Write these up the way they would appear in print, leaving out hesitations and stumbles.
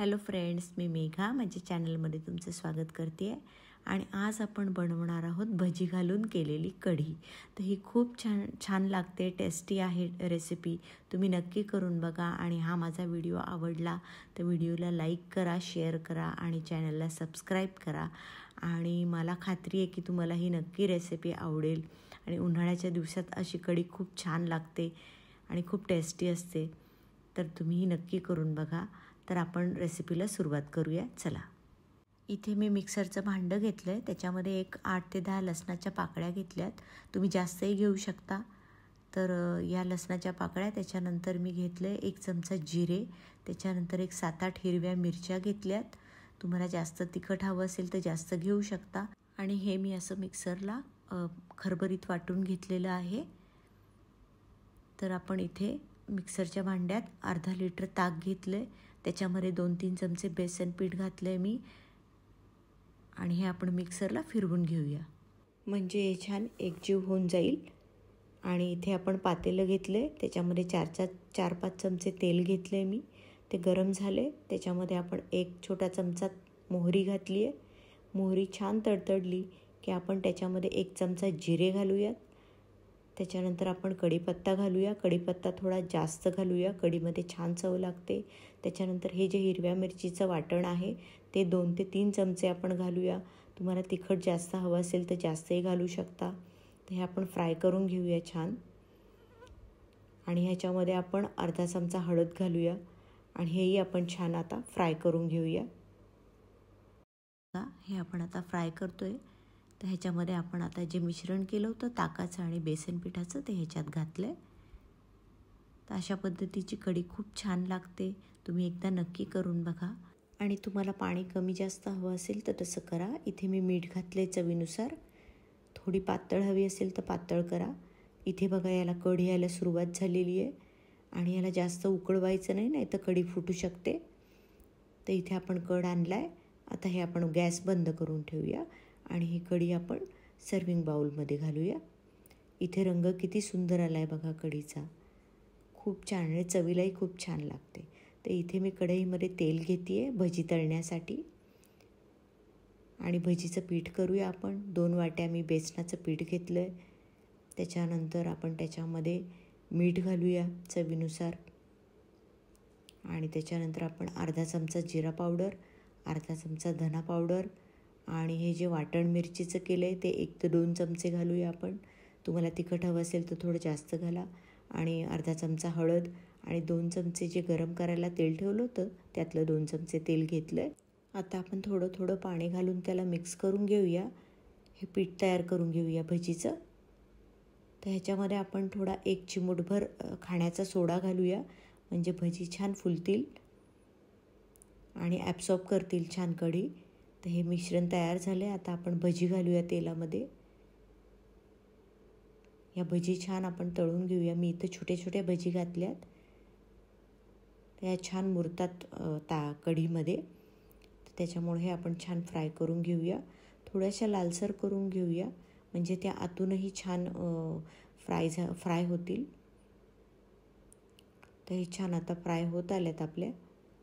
Hello friends, मी मेघा माझ्या चॅनलमध्ये तुमचं स्वागत करते आहे. आणि आज आपण बनवणार आहोत भजी घालून केलेली कढी. तर ही खूप छान लागते, टेस्टी आहे रेसिपी. तुम्ही नक्की करून बघा. आणि हा माझा व्हिडिओ आवडला तर व्हिडिओला लाईक करा, शेअर करा आणि चॅनलला सबस्क्राईब करा. आणि मला खात्री आहे की तुम्हाला ही नक्की रेसिपी आवडेल. आणि उन्हाळ्याच्या दिवसात अशी कढी खूप छान लागते आणि खूप टेस्टी असते. तर तुम्ही नक्की करून बघा. तर आपण रेसिपीला सुरुवात करूया. चला, इथे मी मिक्सरचं भांडं घेतलं आहे. त्याच्यामध्ये एक 8 ते 10 लसणाच्या पाकळ्या घेतल्यात. तुम्ही जास्तही घेऊ शकता. तर या लसणाच्या पाकळ्या, त्याच्यानंतर मी घेतलं आहे 1 चमचा जिरे, त्याच्यानंतर एक 7-8 हिरव्या मिरच्या घेतल्यात. तुम्हाला जास्त तिखट हवं असेल तर जास्त घेऊ शकता. आणि हे मी असं मिक्सरला खरबरीत वाटून घेतलेलं आहे. तर आपण इथे मिक्सरच्या भांड्यात अर्धा लिटर ताक घेतलं आहे. त्याच्यामध्ये 2-3 चमचे बेसन पीठ घातलं आहे मी. आणि हे आपण मिक्सरला फिरवून घेऊया, म्हणजे हे छान एकजीव होऊन जाईल. आणि इथे आपण पातेलं घेतलं आहे. त्याच्यामध्ये 4-5 चमचे तेल घेतलं आहे मी. ते गरम झाले. त्याच्यामध्ये आपण 1 छोटा चमचा मोहरी घातली आहे. मोहरी छान तडतडली की आपण त्याच्यामध्ये 1 चमचा जिरे घालूयात. त्याच्यानंतर आपण कढीपत्ता घालूया. कढीपत्ता थोडा जास्त घालूया, कढीमध्ये छान चव लागते. त्याच्यानंतर हे जे हिरव्या मिरचीचं वाटण आहे ते 2 ते 3 चमचे आपण घालूया. तुम्हाला तिखट जास्त हवं असेल तर जास्तही घालू शकता. तर हे आपण फ्राय करून घेऊया छान. आणि ह्याच्यामध्ये आपण अर्धा चमचा हळद घालूया. आणि हेही आपण छान आता फ्राय करून घेऊया. हे आपण आता फ्राय करतोय. तर ह्याच्यामध्ये आपण आता जे मिश्रण केलं होतं ताकाचं आणि बेसन पिठाचं ते ह्याच्यात घातलं आहे. तर अशा पद्धतीची कढी खूप छान लागते. तुम्ही एकदा नक्की करून बघा. आणि तुम्हाला पाणी कमी जास्त हवं असेल तर तसं करा. इथे मी मीठ घातले चवीनुसार. थोडी पातळ हवी असेल तर पातळ करा. इथे बघा, याला कढी यायला सुरुवात झालेली आहे. आणि याला जास्त उकळवायचं नाही तर कढी फुटू शकते. तर इथे आपण कढ आणला आहे. आता हे आपण गॅस बंद करून ठेवूया. आणि ही कढी आपण सर्विंग बाउलमध्ये घालूया. इथे रंग किती सुंदर आला आहे बघा कढीचा. खूप छान आणि चवीलाही खूप छान लागते. तर इथे मी कढईमध्ये तेल घेते आहे भजी तळण्यासाठी. आणि भजीचं पीठ करूया आपण. 2 वाट्या मी बेसनाचं पीठ घेतलं आहे. त्याच्यानंतर आपण त्याच्यामध्ये मीठ घालूया चवीनुसार. आणि त्याच्यानंतर आपण अर्धा चमचा जिरा पावडर, अर्धा चमचा धना पावडर आणि हे जे वाटण मिरचीचं केलं आहे ते 1 ते 2 चमचे घालूया आपण. तुम्हाला तिखट हवं असेल तर थोडं जास्त घाला. आणि अर्धा चमचा हळद आणि 2 चमचे जे गरम करायला तेल ठेवलं होतं त्यातलं 2 चमचे तेल घेतलं आहे. आता आपण थोडं थोडं पाणी घालून त्याला मिक्स करून घेऊया. हे पीठ तयार करून घेऊया भजीचं. तर ह्याच्यामध्ये आपण थोडा 1 चिमूटभर खाण्याचा सोडा घालूया, म्हणजे भजी छान फुलतील आणि ॲब्सॉर्ब करतील छान कढी. तर हे मिश्रण तयार झाले. आता आपण भजी घालूया तेलामध्ये. या भजी छान आपण तळून घेऊया. मी इथं छोटे छोटे भजी घातल्यात. त्या छान मुरतात कढीमध्ये. तर त्याच्यामुळे हे आपण छान फ्राय करून घेऊया. थोड्याशा लालसर करून घेऊया, म्हणजे त्या आतूनही छान फ्राय होतील. तर हे छान आता फ्राय होत आल्यात आपल्या.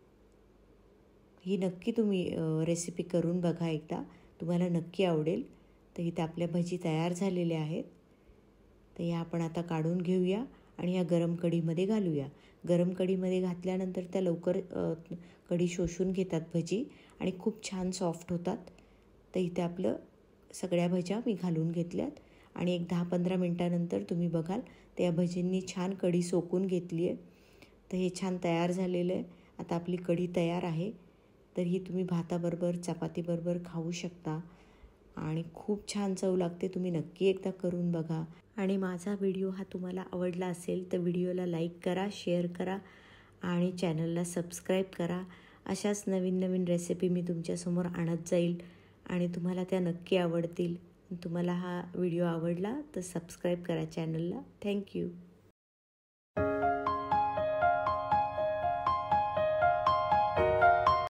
ही नक्की तुम्ही रेसिपी करून बघा एकदा, तुम्हाला नक्की आवडेल. तर इथे आपल्या भजी तयार झालेल्या आहेत. तर या आपण आता काढून घेऊया आणि या गरम कढीमध्ये घालूया. गरम कढीमध्ये घातल्यानंतर त्या लवकर कढी शोषून घेतात भजी आणि खूप छान सॉफ्ट होतात. तर इथे आपलं सगळ्या भज्या मी घालून घेतल्यात. आणि एक 10-15 मिनटानंतर तुम्ही बघाल तर या भजींनी छान कढी सोकून घेतली आहे. तर हे छान तयार झालेलं आहे. आता आपली कढी तयार आहे. तर ही तुम्ही भाताबरोबर चपातीबरोबर खाऊ शकता आणि खूप छान चव लागते. तुम्ही नक्की एकदा करून बघा. आणि माझा व्हिडिओ हा तुम्हाला आवडला असेल तर व्हिडिओला लाईक करा, शेअर करा आणि चॅनलला सबस्क्राईब करा. अशाच नवीन नवीन रेसिपी मी तुमच्यासमोर आणत जाईल आणि तुम्हाला त्या नक्की आवडतील. तुम्हाला हा व्हिडिओ आवडला तर सबस्क्राईब करा चॅनलला. थँक्यू.